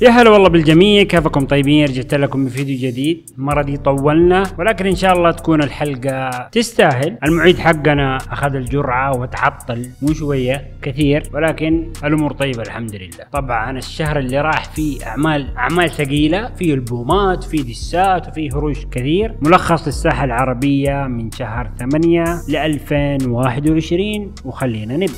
يا هلا والله بالجميع، كيفكم طيبين؟ رجعت لكم بفيديو جديد. المرة دي طولنا ولكن ان شاء الله تكون الحلقة تستاهل. المعيد حقنا اخذ الجرعة وتعطل مو شوية كثير، ولكن الامور طيبة الحمد لله. طبعا الشهر اللي راح فيه اعمال ثقيلة، فيه البومات، فيه دسات، وفيه هروش كثير. ملخص للساحة العربية من شهر 8 ل 2021، وخلينا نبدأ.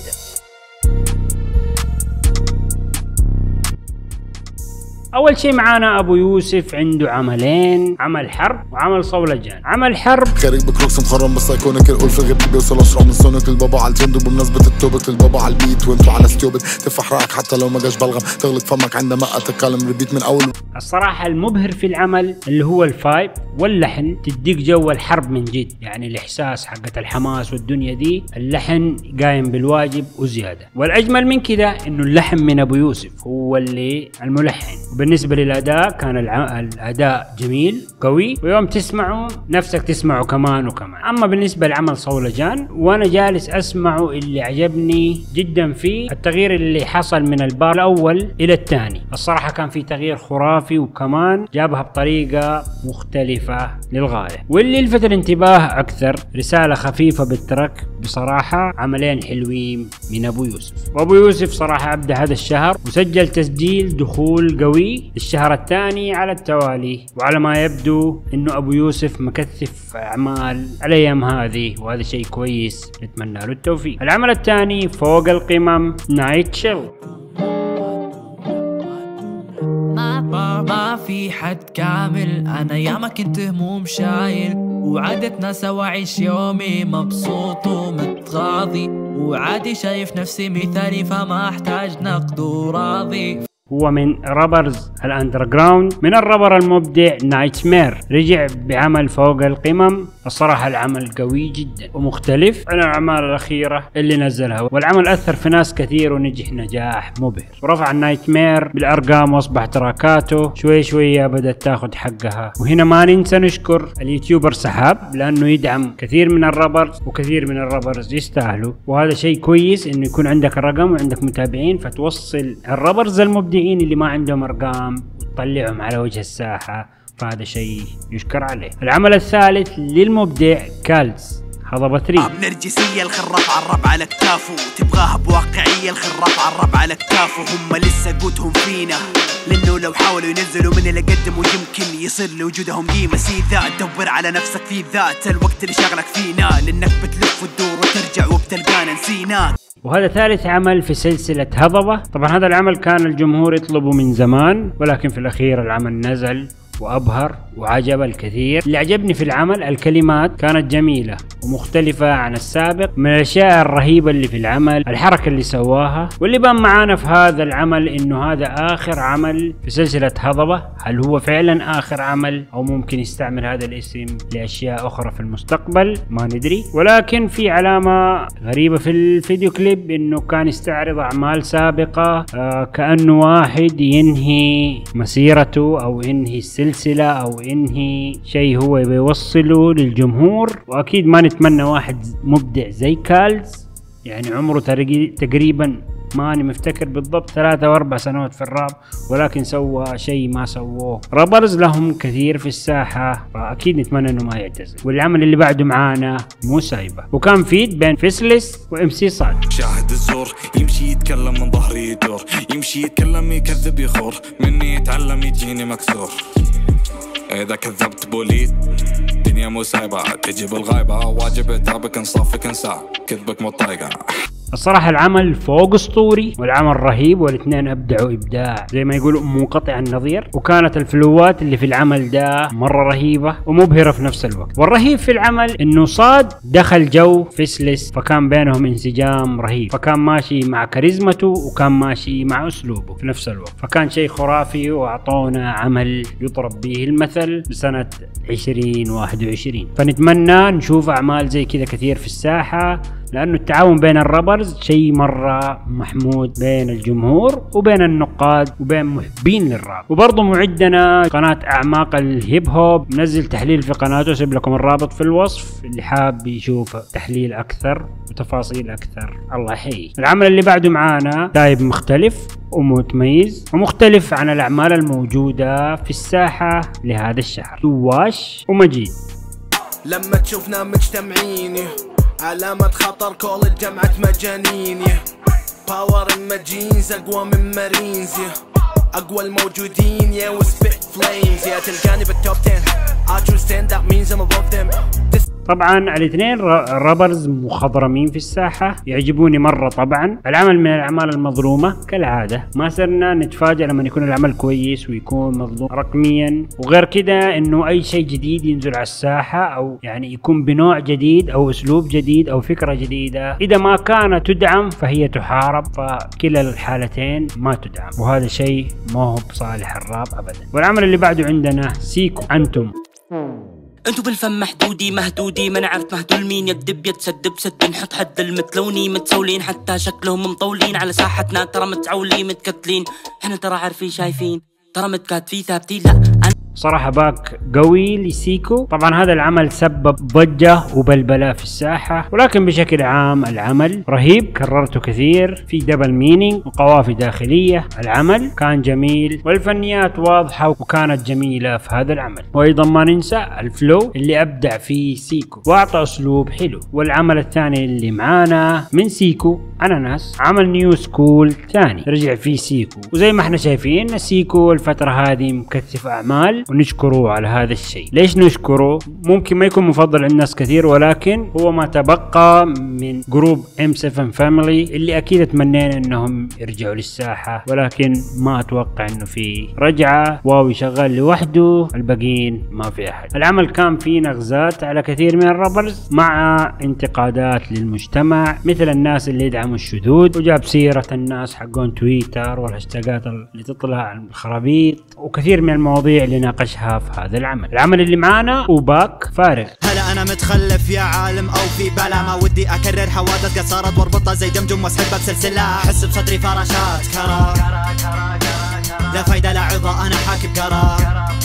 اول شيء معانا ابو يوسف، عنده عملين، عمل حرب وعمل صولجان. عمل حرب خارج بكروكس مخرم بس ايكونيك، القول في غير بيوصل اشرع من سونيك البابا على الجند، وبمناسبة التوبك البابا على البيت وانتو على ستيوبد تفح رايك حتى لو ما جاش بلغم، تغلق فمك عندما اتكلم ريبيت من اول. الصراحة المبهر في العمل اللي هو الفايب واللحن، تديك جو الحرب من جد، يعني الاحساس حقة الحماس والدنيا دي. اللحن قايم بالواجب وزيادة، والاجمل من كده انه اللحن من ابو يوسف هو اللي الملحن. بالنسبة للأداء كان الأداء جميل قوي، ويوم تسمعه نفسك تسمعه كمان وكمان. أما بالنسبة لعمل صولجان، وأنا جالس أسمعه، اللي عجبني جدا فيه التغيير اللي حصل من البار الأول إلى الثاني. الصراحة كان في تغيير خرافي، وكمان جابها بطريقة مختلفة للغاية. واللي لفت الانتباه أكثر رسالة خفيفة بالترك. بصراحة عملين حلوين من أبو يوسف. وأبو يوسف صراحة أبدع هذا الشهر، وسجل تسجيل دخول قوي الشهر الثاني على التوالي. وعلى ما يبدو انه ابو يوسف مكثف اعمال الايام هذه، وهذا شيء كويس، نتمنى له التوفيق. العمل الثاني فوق القمم، نايت شيل. ما في حد كامل، انا ياما كنت هموم شايل، وعادتنا سوا عيش يومي مبسوط ومتغاضي، وعادي شايف نفسي مثالي فما احتاج نقد وراضي. هو من رابرز الاندرجراوند، من الرابر المبدع نايت مير، رجع بعمل فوق القمم. الصراحة العمل قوي جدا ومختلف عن الأعمال الأخيرة اللي نزلها، والعمل أثر في ناس كثير ونجح نجاح مبهر، ورفع النايت مير بالأرقام، وأصبح تراكاته شوي شوية بدأت تاخد حقها. وهنا ما ننسى نشكر اليوتيوبر سحاب، لأنه يدعم كثير من الرابرز، وكثير من الرابرز يستاهلوا. وهذا شيء كويس إنه يكون عندك الرقم وعندك متابعين، فتوصل الرابرز المبدعين اللي ما عندهم أرقام وتطلعهم على وجه الساحة، فهذا شيء يشكر عليه. العمل الثالث للمبدع كالز، هضبة 3. بنرجسية الخرف عالرب على كتافه، تبغاها بواقعية الخرف عالرب على كتافه. هم لسه قوتهم فينا، لانه لو حاولوا ينزلوا من اللي قدموا يمكن يصير لوجودهم قيمة. سي ذات دور على نفسك في ذات الوقت اللي شغلك فينا، لانك بتلف وتدور وترجع وبتلقانا نسيناك. وهذا ثالث عمل في سلسلة هضبة. طبعا هذا العمل كان الجمهور يطلبه من زمان، ولكن في الأخير العمل نزل وأبهر وعجب الكثير. اللي عجبني في العمل الكلمات كانت جميلة ومختلفة عن السابق. من الأشياء الرهيبة اللي في العمل الحركة اللي سواها. واللي بان معانا في هذا العمل إنه هذا آخر عمل في سلسلة هضبة. هل هو فعلا آخر عمل، أو ممكن يستعمل هذا الاسم لأشياء أخرى في المستقبل؟ ما ندري. ولكن في علامة غريبة في الفيديو كليب، إنه كان يستعرض أعمال سابقة، كأنه واحد ينهي مسيرته أو ينهي السلسلة أو ينهي شيء هو بيوصله للجمهور. وأكيد ما نتمنى واحد مبدع زي كالز، يعني عمره تقريبا ماني مفتكر بالضبط 3 أو 4 سنوات في الراب، ولكن سوى شيء ما سووه رابرز لهم كثير في الساحة، فأكيد نتمنى إنه ما يعتزل. والعمل اللي بعده معانا مو سايبة، وكان فيد بين فيسلس وام سي صاد. شاهد الزور يمشي يتكلم من ظهري يدور، يمشي يتكلم يكذب يخور، مني يتعلم يجيني مكسور. إذا كذبت بوليد دنيا مو سايبة، تجيب الغايبة، واجب تعبك نصافك انسى، كذبك مو طايقة. الصراحة العمل فوق اسطوري، والعمل رهيب، والاثنين ابدعوا ابداع زي ما يقولوا منقطع النظير. وكانت الفلوات اللي في العمل ده مرة رهيبة ومبهرة في نفس الوقت. والرهيب في العمل انه صاد دخل جو فيسلس، فكان بينهم انسجام رهيب، فكان ماشي مع كاريزمته وكان ماشي مع اسلوبه في نفس الوقت، فكان شيء خرافي. واعطونا عمل يضرب به المثل بسنة 2021. فنتمنى نشوف اعمال زي كذا كثير في الساحة، لأنه التعاون بين الرابرز شيء مرة محمود بين الجمهور وبين النقاد وبين محبين للراب. وبرضه معدنا قناة أعماق الهيب هوب منزل تحليل في قناته، سيب لكم الرابط في الوصف اللي حاب يشوف تحليل أكثر وتفاصيل أكثر الله يحييه. العمل اللي بعده معانا تايب مختلف ومتميز ومختلف عن الأعمال الموجودة في الساحة لهذا الشهر، دواش ومجيد. لما تشوفنا مجتمعين علامة خطر كل الجمعة مجانين، باور المجينز أقوى من مارينز، أقوى الموجودين يا وسبيت فليمز، يا تلقاني بالتوب 10 I choose 10 that means I'm above them. طبعا الاثنين رابرز مخضرمين في الساحة يعجبوني مرة. طبعا العمل من الأعمال المظلومة كالعادة، ما صرنا نتفاجأ لما يكون العمل كويس ويكون مظلوم رقميا، وغير كده انه اي شيء جديد ينزل على الساحة او يعني يكون بنوع جديد او اسلوب جديد او فكرة جديدة، اذا ما كانت تدعم فهي تحارب، فكلا الحالتين ما تدعم، وهذا شيء ما هو بصالح الراب ابدا. والعمل اللي بعده عندنا سيكو. انتو بالفم محدودي مهدودي، ما نعرف مهدول مين، يد بيد سد بسد، نحط حد المتلوني متسولين، حتى شكلهم مطولين، على ساحتنا ترى متعولين متكتلين، احنا ترى عارفين شايفين، ترى متكاتفين ثابتين. لا صراحة باك قوي لسيكو. طبعا هذا العمل سبب ضجة وبلبلة في الساحة، ولكن بشكل عام العمل رهيب، كررته كثير، في دبل مينينج وقوافي داخلية. العمل كان جميل والفنيات واضحة وكانت جميلة في هذا العمل. وايضا ما ننسى الفلو اللي ابدع فيه سيكو واعطى اسلوب حلو. والعمل الثاني اللي معانا من سيكو اناناس، عمل نيو سكول ثاني رجع فيه سيكو، وزي ما احنا شايفين سيكو الفترة هذه مكثف اعمال ونشكره على هذا الشيء. ليش نشكره؟ ممكن ما يكون مفضل عند ناس كثير، ولكن هو ما تبقى من جروب M7 فاميلي اللي اكيد اتمنينا انهم يرجعوا للساحة، ولكن ما اتوقع انه في رجعة. واوي شغال لوحده، الباقيين ما في احد. العمل كان فيه نغزات على كثير من الرابرز مع انتقادات للمجتمع، مثل الناس اللي يدعموا الشذوذ، وجاب سيرة الناس حقون تويتر والهاشتاجات اللي تطلع عن الخرابيط، وكثير من المواضيع اللي ناقشها في هذا العمل. العمل اللي معانا وباك فارغ. هلا انا متخلف يا عالم او في بلا، ما ودي اكرر حوادث قد صارت واربطها زي دمجم واسحبها بسلسله، احس بصدري فراشات كرا، لا فايده لا عظه انا حاكي بقرا،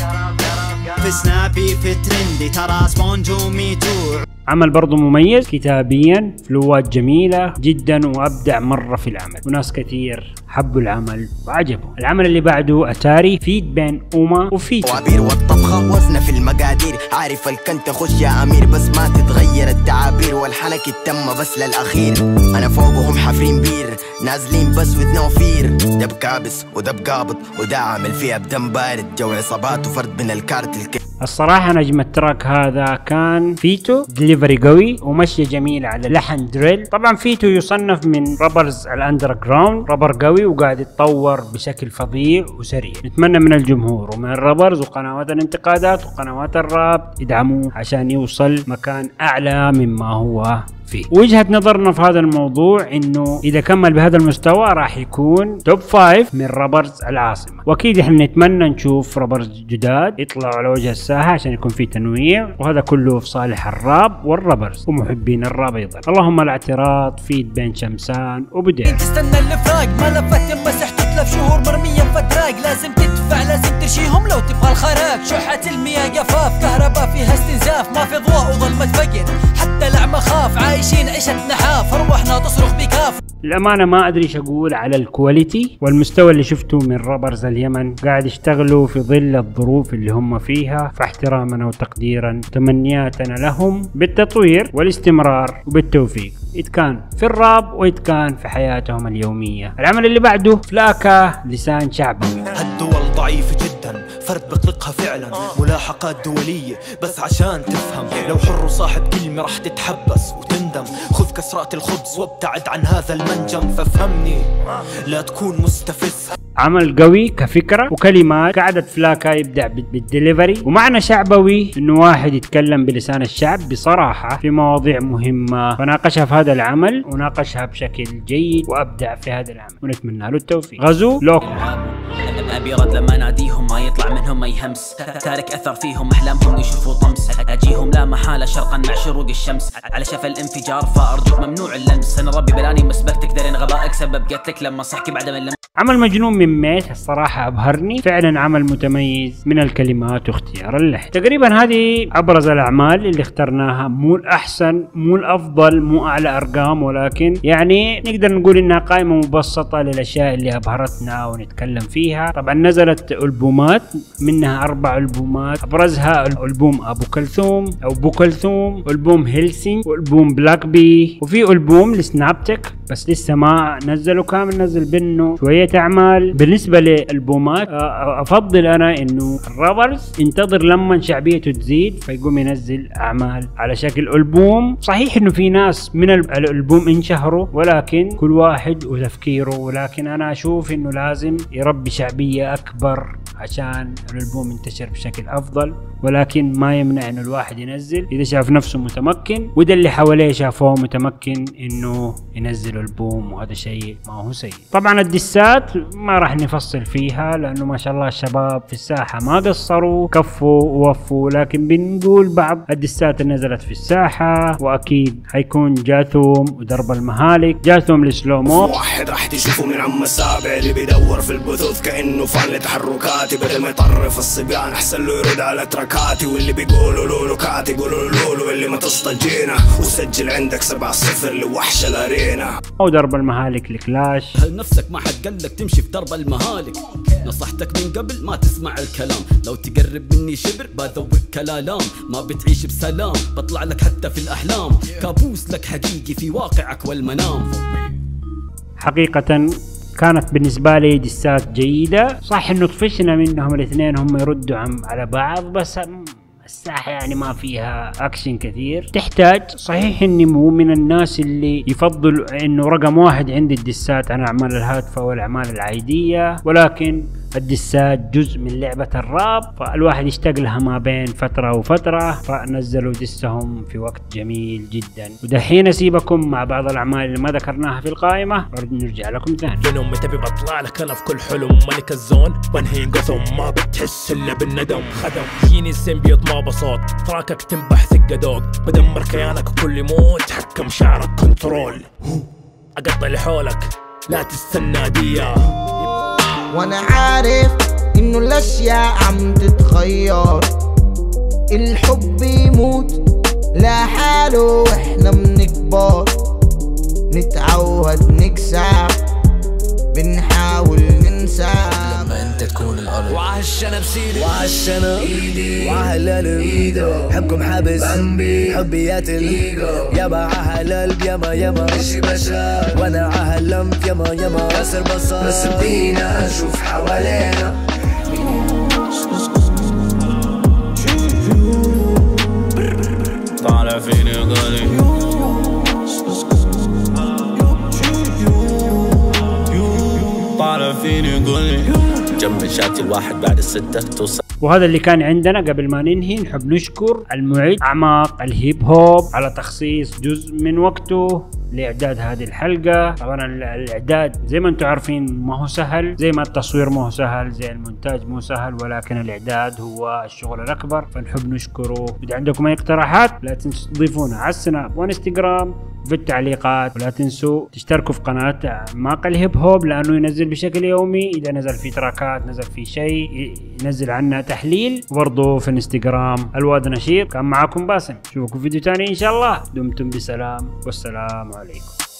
في سنابي في ترندي ترى سبونج وميتو. عمل برضو مميز كتابيا، فلوات جميلة جدا وابدع مرة في العمل، وناس كثير حبوا العمل وعجبوا. العمل اللي بعده اتاري، فيد بين اوما وفيتو. وعبير والطبخة وزنة في المقادير، عارف الكنت خش يا امير، بس ما تتغير التعابير، والحنك التم بس للاخير، انا فوقهم حافرين بير، نازلين بس with no fear، ده بكابس وده بقابض وده عامل فيها بدم بارد، جو عصابات وفرد من الكارت الصراحة نجم التراك هذا كان فيتو، دليفري قوي ومشي جميل على لحن دريل. طبعا فيتو يصنف من رابرز الاندر جراوند، رابر قوي وقاعد يتطور بشكل فظيع وسريع. نتمنى من الجمهور ومن الرابرز وقنوات الانتقادات وقنوات الراب يدعموه عشان يوصل مكان اعلى مما هو فيه. وجهة نظرنا في هذا الموضوع انه اذا كمل بهذا المستوى راح يكون توب 5 من رابرز العاصمة، واكيد احنا نتمنى نشوف رابرز جداد يطلعوا على وجه الساحة عشان يكون في تنويع، وهذا كله في صالح الراب والرابرز ومحبين الراب ايضا. اللهم الاعتراض، فيد بين شمسان وبدير. تستنى الفراق ملفات مسح تتلف شهور مرمية فتراق، لازم تدفع لازم ترشيهم لو تبغى الخراق، شحة المياه قفاف، كهرباء فيها استنزاف، ما في ضوء وظلمة فقر، حتى الأعمى خاف، عايشين عيشة نحاف، أرواحنا تصرخ بكاف. الأمانة ما أدري ايش أقول على الكواليتي والمستوى اللي شفته من رابرز اليمن، قاعد يشتغلوا في ظل الظروف اللي هم فيها، فاحترامنا وتقديرا تمنياتنا لهم بالتطوير والاستمرار وبالتوفيق، إذ كان في الراب وإذ كان في حياتهم اليومية. العمل اللي بعده فلاكة لسان شعبي. الدول ضعيفة جدا، فرد بيطلقها فعلا، ملاحقات دولية بس عشان تفهم، لو حر صاحب كلمة راح تتحبس وتندم، خذ كسرات الخبز وابتعد عن هذا المنجم، فافهمني لا تكون مستفز. عمل قوي كفكرة وكلمات. كعادة فلاكا يبدع بالدليفري، ومعنى شعبوي انه واحد يتكلم بلسان الشعب بصراحة في مواضيع مهمة، فناقشها في هذا العمل وناقشها بشكل جيد وابدع في هذا العمل، ونتمنى له التوفيق. غزو لوكو. ابي رد لما اناديهم ما يطلع منهم ما يهمس، تارك اثر فيهم احلامهم يشوفوا طمس، اجيهم لا محاله شرقا مع شروق الشمس، على شفا الانفجار فارجوك ممنوع اللمس، انا ربي بلاني مسبك تقدرين غبائك سبب قتلك لما صحكي بعد من عمل مجنون من ميت الصراحة أبهرني، فعلا عمل متميز من الكلمات واختيار اللحن. تقريبا هذه أبرز الأعمال اللي اخترناها، مو الأحسن مو الأفضل مو أعلى أرقام، ولكن يعني نقدر نقول إنها قائمة مبسطة للأشياء اللي أبهرتنا ونتكلم فيها. طبعا نزلت ألبومات، منها 4 ألبومات، أبرزها ألبوم أبو كلثوم أو بو كلثوم، ألبوم هيلسينج، وألبوم بلاك بي، وفي ألبوم لسنابتك بس لسه ما نزلوا كامل، نزل بينه شوية أعمال. بالنسبة للألبومات أفضل أنا إنه الرابرز ينتظر لما شعبيته تزيد فيقوم ينزل أعمال على شكل ألبوم. صحيح إنه في ناس من الألبوم انشهروا، ولكن كل واحد وتفكيره، ولكن أنا أشوف إنه لازم يربي شعبية أكبر عشان الألبوم ينتشر بشكل أفضل، ولكن ما يمنع إنه الواحد ينزل إذا شاف نفسه متمكن وده اللي حواليه شافوه متمكن إنه ينزل ألبوم، وهذا شيء ما هو سيء. طبعا الدسات ما راح نفصل فيها لأنه ما شاء الله الشباب في الساحة ما قصروا، كفوا ووفوا، لكن بنقول بعض الدسات اللي نزلت في الساحة، وأكيد حيكون جاثوم ودرب المهالك. جاثوم السلومو واحد راح تشوفه من عم السابع اللي بيدور في البثوث كأنه فان لتحركاتي، بدل ما يطرف الصبيان أحسن له يرد على تركاتي، واللي بيقولوا لولو كات يقولوا لولو، اللي ما تصطجينا وسجل عندك 7-0 لوحش الارينا. ودرب المهالك لكلاش. هل نفسك ما حد قالك تمشي في درب المهالك؟ نصحتك من قبل ما تسمع الكلام، لو تقرب مني شبر بذوق كلالام، ما بتعيش بسلام بطلع لك حتى في الأحلام، كابوس لك حقيقي في واقعك والمنام. حقيقة كانت بالنسبة لي دسات جيدة، صح انه طفشنا منهم الاثنين هم يردوا على بعض، بس الساحة يعني ما فيها اكشن كثير تحتاج. صحيح اني مو من الناس اللي يفضل انه رقم 1 عندي الدسات عن الاعمال الهادفة والاعمال العادية، ولكن الدسات جزء من لعبة الراب، فالواحد يشتاق لها ما بين فترة وفترة، فنزلوا دسهم في وقت جميل جدا. ودحين اسيبكم مع بعض الاعمال اللي ما ذكرناها في القائمة، نرجع لكم ثاني. يوم تبي بطلع لك انا في كل حلم، ملك الزون وانهي قثم، ما بتحس الا بالندم خدم، جيني السيمبيوت ما بصوت، تراكك تنبح ثقة دوق، بدمر كيانك كل موت، تحكم شعرك كنترول، اقطع اللي حولك لا تستنى ديا. وانا عارف انه الاشياء عم تتغير، الحب يموت لا حاله واحنا بنكبر، نتعود نكسب بنحاول ننسى، لما انت تكون الارض وعهالشنا بسيدي وعهالشنا ايدي وعهالقلب حبكم حابس حبي ياتل يابا عهالقلب ياما مشي بشار وانا عهاللمف ياما كسر بصار، بس بدينا نشوف حوالينا طالع فيني غالي طالع فيني غالي جنب شاتي الواحد بعد 6 توصل. وهذا اللي كان عندنا. قبل ما ننهي نحب نشكر المعد أعماق الهيب هوب على تخصيص جزء من وقته لإعداد هذه الحلقة. طبعا الإعداد زي ما انتم عارفين ما هو سهل، زي ما التصوير ما هو سهل، زي المونتاج مو سهل، ولكن الإعداد هو الشغل الأكبر، فنحب نشكره. إذا عندكم أي اقتراحات لا تنسوا تضيفونا على السناب وانستغرام في التعليقات، ولا تنسوا تشتركوا في قناة أعماق الهيب هوب لأنه ينزل بشكل يومي، إذا نزل في تراكات نزل في شيء ينزل عنها تحليل. وبرضه في الانستغرام الواد نشيط. كان معاكم باسم، اشوفكم فيديو تاني ان شاء الله. دمتم بسلام والسلام عليكم.